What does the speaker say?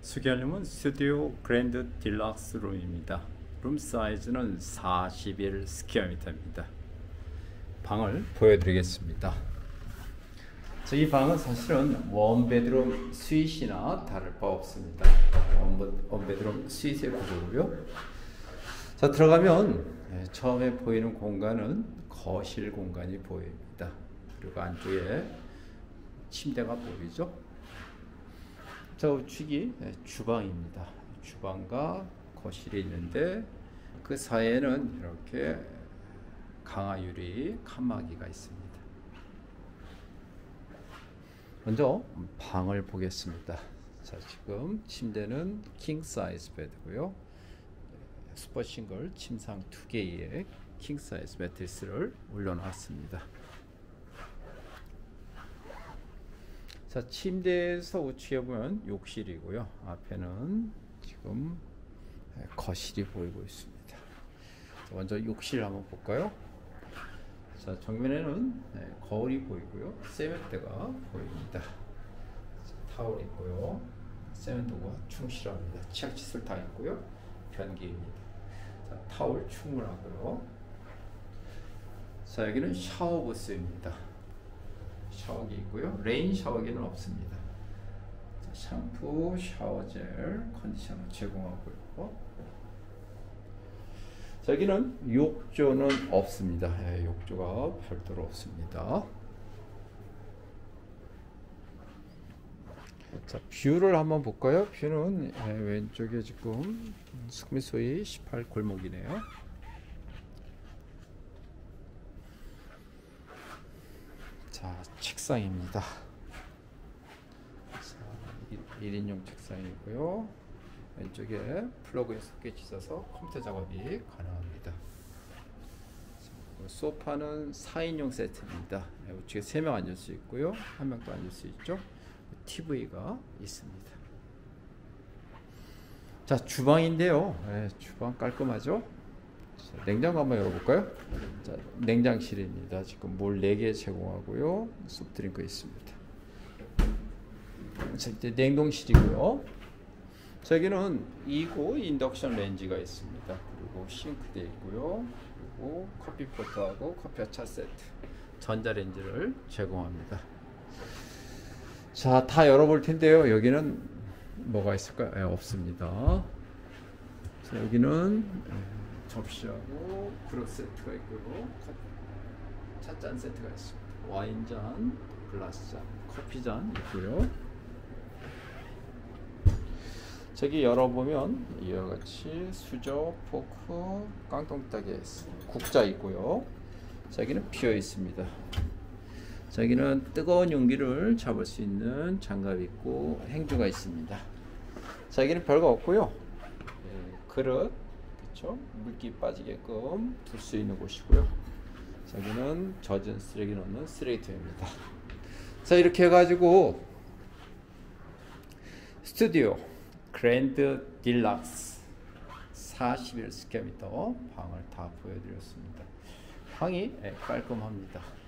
소개하려면 스튜디오 그랜드 딜락스 룸입니다. 룸 사이즈는 41 스퀘어미터입니다. 방을 보여드리겠습니다. 이 방은 사실은 원베드룸 스윗이나 다를 바 없습니다. 원베드룸 스윗의 구조고요. 자, 들어가면 처음에 보이는 공간은 거실 공간이 보입니다. 그리고 안쪽에 침대가 보이죠. 저 우측이 주방입니다. 주방과 거실이 있는데 그 사이에는 이렇게 강화유리 칸막이가 있습니다. 먼저 방을 보겠습니다. 자, 지금 침대는 킹 사이즈 베드고요. 슈퍼 싱글 침상 2개의 킹 사이즈 매트리스를 올려놨습니다. 자, 침대에서 우측에 보면 욕실이고요. 앞에는 지금 거실이 보이고 있습니다. 자, 먼저 욕실 한번 볼까요? 자, 정면에는 거울이 보이고요. 세면대가 보입니다. 자, 타월 있고요. 세면도구가 충실합니다. 치약 칫솔 다 있고요. 변기입니다. 자, 타월 충분하고요. 자, 여기는 샤워 부스입니다. 샤워기 있고요. 레인 샤워기는 없습니다. 자, 샴푸, 샤워젤, 컨디셔너 제공하고요. 자, 여기는 욕조는 없습니다. 욕조가 별도로 없습니다. 자, 뷰를 한번 볼까요? 뷰는 왼쪽에 지금 수금소이 18 골목이네요. 자, 책상입니다. 자, 1인용 책상이고요. 왼쪽에 플러그에 소켓이 있어서 컴퓨터 작업이 가능합니다. 자, 소파는 4인용 세트입니다. 우측에 3명 앉을 수 있고요. 1명 또 앉을 수 있죠. TV가 있습니다. 자, 주방인데요. 주방 깔끔하죠? 자, 냉장고 한번 열어볼까요? 자, 냉장실입니다. 지금 물 4개 제공하고요. 소프트드링크 있습니다. 자, 이제 냉동실이고요. 자, 여기는 2구 인덕션 렌지가 있습니다. 그리고 싱크대 있고요. 그리고 커피포트하고 커피와 차 세트, 전자레인지를 제공합니다. 자, 다 열어볼 텐데요. 여기는 뭐가 있을까요? 없습니다. 자, 여기는 접시하고 그릇 세트가 있고요. 찻잔 세트가 있습니다. 와인잔, 글라스잔, 커피잔 있고요. 저기 열어보면 이와 같이 수저, 포크, 깡통따개, 국자 있고요. 저기는 비어 있습니다. 저기는 뜨거운 용기를 잡을 수 있는 장갑이 있고 행주가 있습니다. 저기는 별거 없고요. 그릇, 그렇죠? 물기 빠지게끔 둘 수 있는 곳이고요. 저기는 젖은 쓰레기 넣는 쓰레기통입니다. 자, 이렇게 해가지고 스튜디오 그랜드 딜락스 41 스퀘어미터 방을 다 보여드렸습니다. 방이 깔끔합니다.